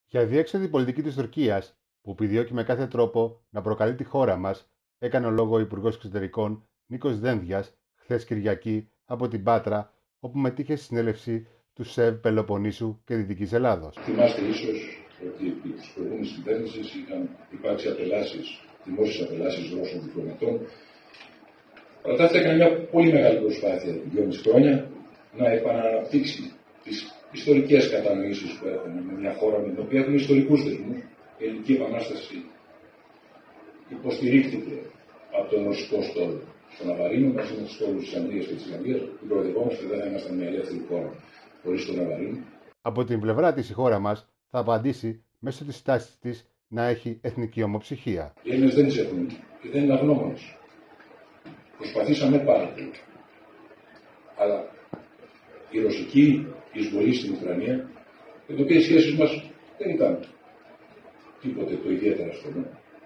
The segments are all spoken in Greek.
Για διέξοδη πολιτική της Τουρκίας, που επιδιώκει με κάθε τρόπο να προκαλεί τη χώρα μας, έκανε λόγο ο Υπουργός Εξωτερικών Νίκος Δένδιας χθες Κυριακή από την Πάτρα, όπου μετήχε στη συνέλευση του ΣΕΒ Πελοποννήσου και Δυτικής Ελλάδος. Θυμάστε ίσως ότι επί της προηγούμενης κυβέρνησης είχαν υπάρξει δημόσιες απελάσεις Ρώσων διπλωματών. Παρά τα αυτά, έκανε μια πολύ μεγάλη προσπάθεια επί 2,5 χρόνια να επαναναπτύξει τις ιστορικές κατανοήσεις που έχουμε με μια χώρα με την οποία έχουμε ιστορικούς δεσμούς. Η Ελληνική Επανάσταση υποστηρίχθηκε από τον ρωσικό στόλο στον Αβαρίνο μαζί με τους στόλους της Ανδρίας και της Ισλανδίας. Την προοδευόμαστε, δεν θα ήμασταν μια ελεύθερη χώρα χωρίς τον Αβαρίνο. Από την πλευρά της η χώρα μας θα απαντήσει μέσω της τάσης της να έχει εθνική ομοψυχία. Οι Έλληνες δεν τις έχουν και δεν είναι αγνώμονες. Προσπαθήσαμε πάρα πολύ. Αλλά η ρωσική εισβολή στην Ουκρανία, με την οποία οι σχέσεις μας δεν ήταν τίποτε το ιδιαίτερα στενό.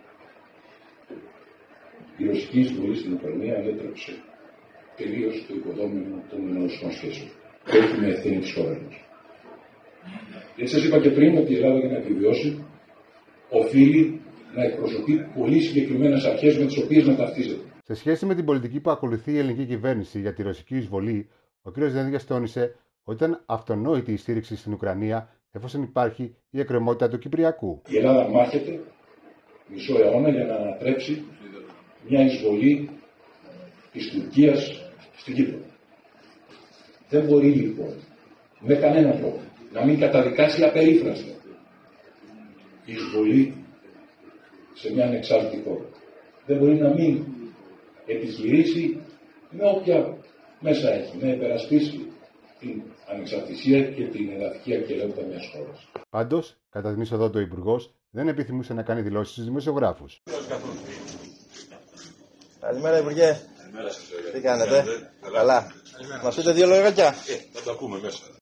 Η ρωσική εισβολή στην Ουκρανία ανέτρεψε τελείως το οικοδόμημα των μενορωσικών σχέσεων. Όχι με ευθύνη της χώρας μας. Γιατί σας είπα και πριν ότι η Ελλάδα για να επιβιώσει οφείλει να εκπροσωπεί πολύ συγκεκριμένες αρχές με τις οποίες να ταυτίζεται. Σε σχέση με την πολιτική που ακολουθεί η ελληνική κυβέρνηση για τη ρωσική εισβολή, ο κ. Δένδιας τόνισε ότι ήταν αυτονόητη η στήριξη στην Ουκρανία εφόσον υπάρχει η εκκρεμότητα του Κυπριακού. Η Ελλάδα μάχεται μισό αιώνα για να ανατρέψει μια εισβολή της Τουρκίας στην Κύπρο. Δεν μπορεί λοιπόν με κανέναν τρόπο να μην καταδικάσει απερίφραστα η εισβολή σε μια ανεξάρτητη χώρα. Δεν μπορεί να μην επιχειρήσει με όποια μέσα έχει, να υπερασπίσει την ανεξαρτησία και την εδαφική ακεραιότητα μιας χώρας. Πάντως, κατά την είσοδό του ο Υπουργός δεν επιθυμούσε να κάνει δηλώσεις στους δημοσιογράφους. Καλημέρα, Υπουργέ. Τι κάνετε? Καλά. Μας πείτε δύο λόγια? Να τα πούμε μέσα.